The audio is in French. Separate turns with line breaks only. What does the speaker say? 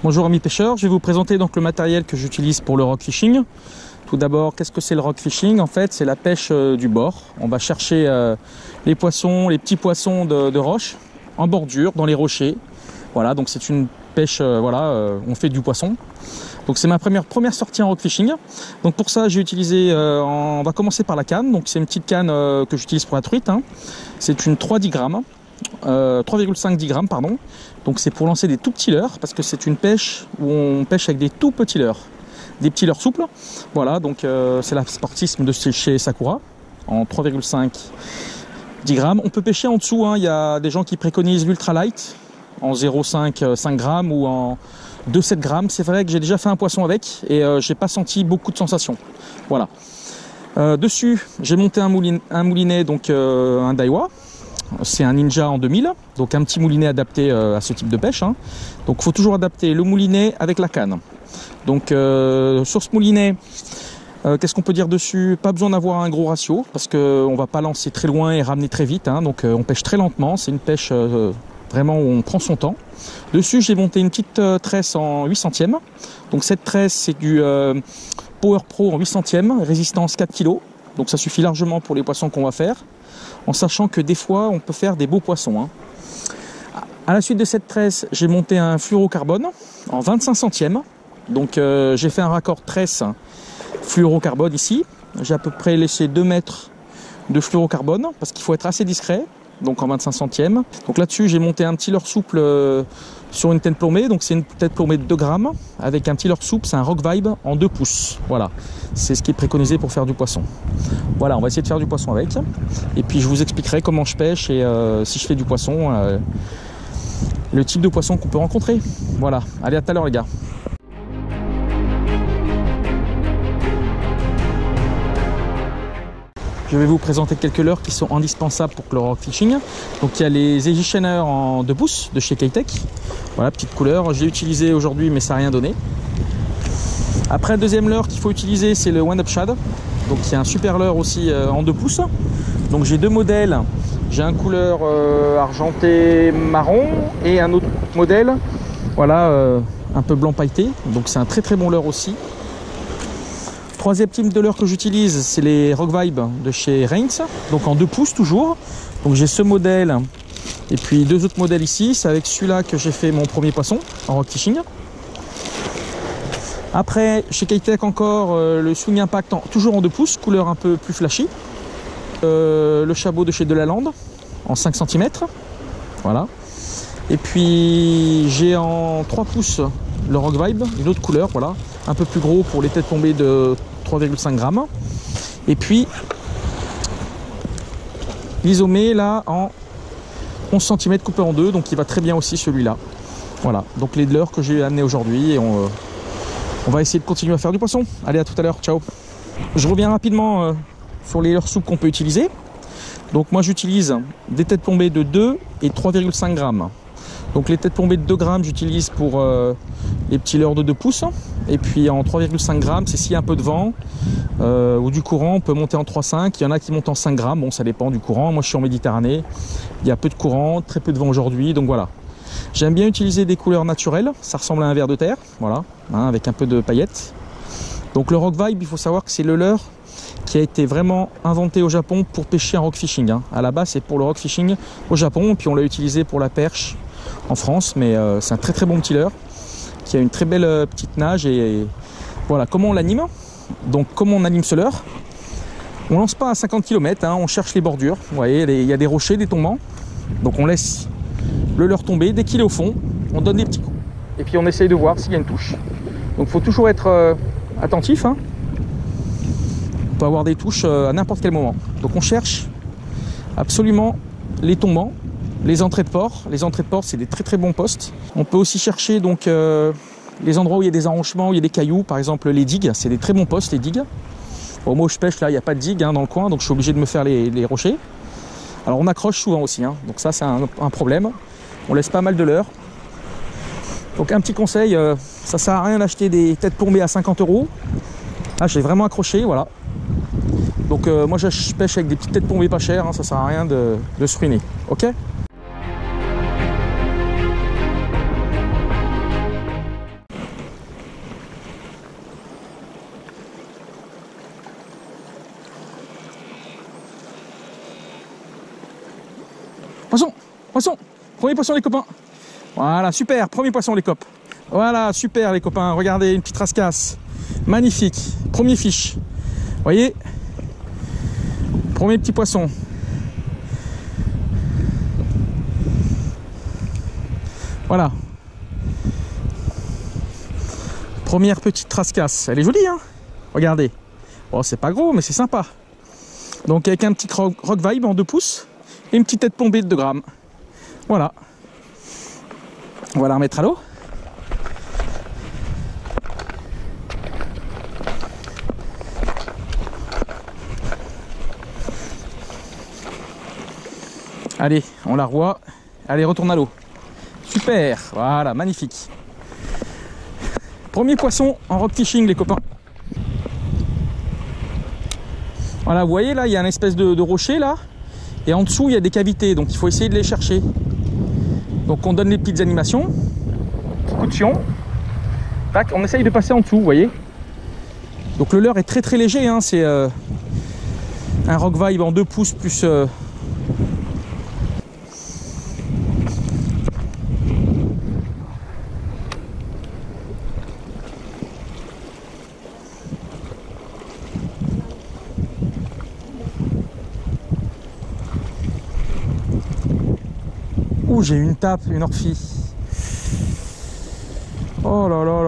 Bonjour amis pêcheurs, je vais vous présenter donc le matériel que j'utilise pour le rock fishing. Tout d'abord, qu'est-ce que c'est le rock fishing? En fait, c'est la pêche du bord. On va chercher les poissons, les petits poissons de roche en bordure, dans les rochers. Voilà, donc c'est une pêche, on fait du poisson. Donc c'est ma première sortie en rock fishing. Donc pour ça, j'ai utilisé, on va commencer par la canne. Donc c'est une petite canne que j'utilise pour la truite. Hein. C'est une 3,10 grammes. 3,5 grammes pardon. Donc c'est pour lancer des tout petits leurres parce que c'est une pêche où on pêche avec des tout petits leurres, des petits leurres souples. Voilà, donc c'est la Sportisme de chez Sakura en 3,5 grammes. On peut pêcher en dessous, hein. Il y a des gens qui préconisent l'ultra light en 0,5 grammes ou en 2,7 grammes. C'est vrai que j'ai déjà fait un poisson avec et j'ai pas senti beaucoup de sensations. Voilà. Dessus j'ai monté un moulinet, donc un Daiwa. C'est un Ninja en 2000, donc un petit moulinet adapté à ce type de pêche. Hein. Donc il faut toujours adapter le moulinet avec la canne. Donc sur ce moulinet, qu'est-ce qu'on peut dire dessus? Pas besoin d'avoir un gros ratio parce qu'on ne va pas lancer très loin et ramener très vite. Hein. Donc on pêche très lentement, c'est une pêche vraiment où on prend son temps. Dessus j'ai monté une petite tresse en 8 centièmes. Donc cette tresse c'est du Power Pro en 8 centièmes, résistance 4 kg. Donc ça suffit largement pour les poissons qu'on va faire. En sachant que des fois on peut faire des beaux poissons. Hein. À la suite de cette tresse, j'ai monté un fluorocarbone en 25 centièmes. Donc j'ai fait un raccord tresse fluorocarbone ici. J'ai à peu près laissé 2 mètres de fluorocarbone parce qu'il faut être assez discret. Donc en 25 centièmes. Donc là-dessus j'ai monté un petit leurre souple sur une tête plombée. Donc c'est une tête plombée de 2 grammes avec un petit leurre souple, c'est un Rock Vibe en 2 pouces. Voilà, c'est ce qui est préconisé pour faire du poisson. Voilà, on va essayer de faire du poisson avec. Et puis je vous expliquerai comment je pêche et si je fais du poisson, le type de poisson qu'on peut rencontrer. Voilà, allez à tout à l'heure les gars. Je vais vous présenter quelques leurres qui sont indispensables pour le rock fishing. Donc il y a les Edgy Shainer en 2 pouces de chez K-Tech. Voilà, petite couleur. Je l'ai utilisé aujourd'hui mais ça n'a rien donné. Après, le deuxième leurre qu'il faut utiliser, c'est le Wind Up Shad. Donc il y a un super leurre aussi en 2 pouces. Donc j'ai 2 modèles. J'ai un couleur argenté marron et un autre modèle, voilà, un peu blanc pailleté. Donc c'est un très très bon leurre aussi. Troisième type de leurre que j'utilise, c'est les Rock Vibe de chez Reigns, donc en 2 pouces toujours. Donc j'ai ce modèle et puis 2 autres modèles ici. C'est avec celui-là que j'ai fait mon premier poisson en rock fishing. Après, chez K-Tech encore, le Swing Impact toujours en 2 pouces, couleur un peu plus flashy. Le Chabot de chez Delaland en 5 cm. Voilà. Et puis j'ai en 3 pouces le Rock Vibe, une autre couleur, voilà, un peu plus gros pour les têtes tombées de 3,5 grammes. Et puis l'Isomé là en 11 cm coupé en 2, donc il va très bien aussi celui-là. Voilà, donc les leurres que j'ai amené aujourd'hui et on va essayer de continuer à faire du poisson. Allez, à tout à l'heure, ciao. Je reviens rapidement sur les leurres souples qu'on peut utiliser. Donc moi j'utilise des têtes plombées de 2 et 3,5 grammes. Donc les têtes plombées de 2 grammes j'utilise pour les petits leurres de 2 pouces. Et puis en 3,5 grammes, c'est s'il y a un peu de vent ou du courant, on peut monter en 3,5. Il y en a qui montent en 5 grammes, bon ça dépend du courant. Moi je suis en Méditerranée, il y a peu de courant, très peu de vent aujourd'hui, donc voilà. J'aime bien utiliser des couleurs naturelles, ça ressemble à un ver de terre, voilà, hein, avec un peu de paillettes. Donc le Rock Vibe, il faut savoir que c'est le leurre qui a été vraiment inventé au Japon pour pêcher en rock fishing. Hein. À la base, c'est pour le rock fishing au Japon, puis on l'a utilisé pour la perche en France, mais c'est un très très bon petit leurre qui a une très belle petite nage. Et voilà, comment on l'anime? Donc comment on anime ce leurre? On lance pas à 50 km, hein, on cherche les bordures. Vous voyez, il y a des rochers, des tombants. Donc on laisse le leurre tomber, dès qu'il est au fond, on donne des petits coups. Et puis on essaye de voir s'il y a une touche. Donc il faut toujours être attentif. Hein. On peut avoir des touches à n'importe quel moment. Donc on cherche absolument les tombants, les entrées de port. Les entrées de port, c'est des très très bons postes. On peut aussi chercher donc les endroits où il y a des enrochements, où il y a des cailloux, par exemple les digues. C'est des très bons postes, les digues. Bon, moi où je pêche là, il n'y a pas de digue hein, dans le coin, donc je suis obligé de me faire les rochers. Alors on accroche souvent aussi, hein. Donc ça c'est un problème. On laisse pas mal de leurres. Donc un petit conseil, ça sert à rien d'acheter des têtes plombées à 50 €. Là j'ai vraiment accroché, voilà. Donc moi je pêche avec des petites têtes plombées pas chères, hein, ça sert à rien de se ruiner. Ok. Poisson, poisson. Premier poisson les copains. Voilà, super, premier poisson les copes. Voilà, super les copains. Regardez, une petite rascasse. Magnifique. Premier fiche. Vous voyez? Premier petit poisson. Voilà. Première petite rascasse. Elle est jolie, hein? Regardez. Bon, c'est pas gros, mais c'est sympa. Donc avec un petit rock vibe en 2 pouces et une petite tête plombée de 2 grammes. Voilà. On va la remettre à l'eau. Allez, on la revoit. Allez, retourne à l'eau. Super, voilà, magnifique. Premier poisson en rock fishing, les copains. Voilà, vous voyez là, il y a une espèce de rocher là. Et en dessous, il y a des cavités. Donc il faut essayer de les chercher. Donc on donne les petites animations. Petit coup de fion. Tac, on essaye de passer en dessous, vous voyez. Donc le leurre est très très léger. Hein, c'est un rock vibe en 2 pouces plus... Ouh, j'ai eu une tape, une orphie. Oh là là